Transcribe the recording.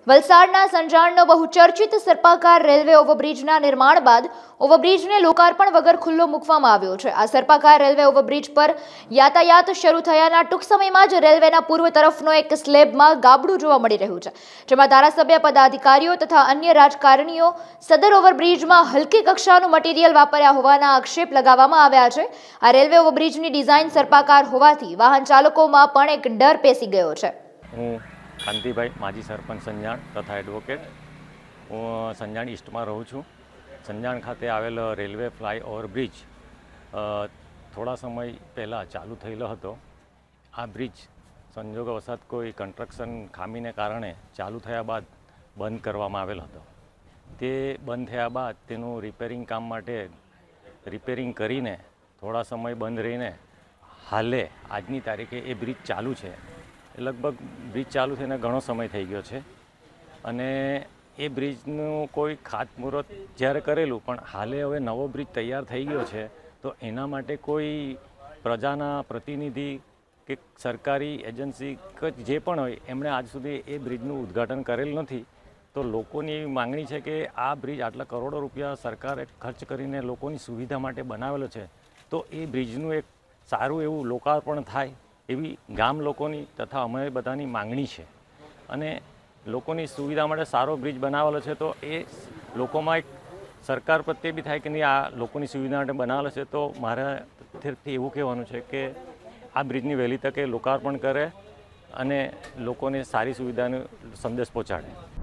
વલસાડના સંજાણનો બહુચર્ચિત સર્પાકાર રેલવે ઓવરબ્રિજના નિર્માણ બાદ ઓવરબ્રિજને લોકાર્પણ વગર ખુલ્લો મૂકવામાં આવ્યો છે। આ સર્પાકાર રેલવે ઓવરબ્રિજ પર યાતાયાત શરૂ થયાના ટૂંક સમયમાં જ રેલવેના પૂર્વ તરફનો એક સ્લેબમાં ગાબડું જોવા મળી રહ્યું છે, જેમાં ધારાસભ્ય પદાધિકારીઓ તથા અન્ય રાજકારણીઓ સદર ઓવરબ્રિજમાં હલકી કક્ષાનું મટીરીયલ વાપર્યા હોવાના આક્ષેપ લગાવવામાં આવ્યા છે। આ રેલવે ઓવરબ્રિજની ડિઝાઇન સર્પાકાર હોવાથી વાહન ચાલકોમાં પણ એક ડર પેસી ગયો છે। કાંતિભાઈ માજી સરપંચ સંજાણ તથા એડવોકેટ। હું સંજાણ ઈસ્ટમાં રહું છું। સંજાણ ખાતે આવેલ રેલવે ફ્લાય ઓવરબ્રિજ થોડા સમય પહેલાં ચાલુ થયેલો હતો। આ બ્રિજ સંજોગવશાત કોઈ કન્સ્ટ્રક્શન ખામીને કારણે ચાલુ થયા બાદ બંધ કરવામાં આવેલ હતો। તે બંધ થયા બાદ તેનું રિપેરિંગ કામ માટે રિપેરિંગ કરીને થોડા સમય બંધ રહીને હાલે આજની તારીખે એ બ્રિજ ચાલુ છે। લગભગ બ્રિજ ચાલુ થઈને ઘણો સમય થઈ ગયો છે અને એ બ્રિજનું કોઈ ખાતમુહૂર્ત જ્યારે કરેલું, પણ હાલે હવે નવો બ્રિજ તૈયાર થઈ ગયો છે, તો એના માટે કોઈ પ્રજાના પ્રતિનિધિ કે સરકારી એજન્સી કે જે પણ હોય એમણે આજ સુધી એ બ્રિજનું ઉદ્ઘાટન કરેલ નથી। તો લોકોની એવી માંગણી છે કે આ બ્રિજ આટલા કરોડો રૂપિયા સરકારે ખર્ચ કરીને લોકોની સુવિધા માટે બનાવેલો છે, તો એ બ્રિજનું એક સારું એવું લોકાર્પણ થાય એવી ગામ લોકોની તથા અમે બધાની માંગણી છે। અને લોકોની સુવિધા માટે સારો બ્રિજ બનાવેલો છે, તો એ લોકોમાં એક સરકાર પ્રત્યે બી થાય કે નહીં, આ લોકોની સુવિધા માટે બનાવેલો છે, તો મારા તરફથી એવું કહેવાનું છે કે આ બ્રિજની વહેલી તકે લોકાર્પણ કરે અને લોકોને સારી સુવિધાનો સંદેશ પહોંચાડે।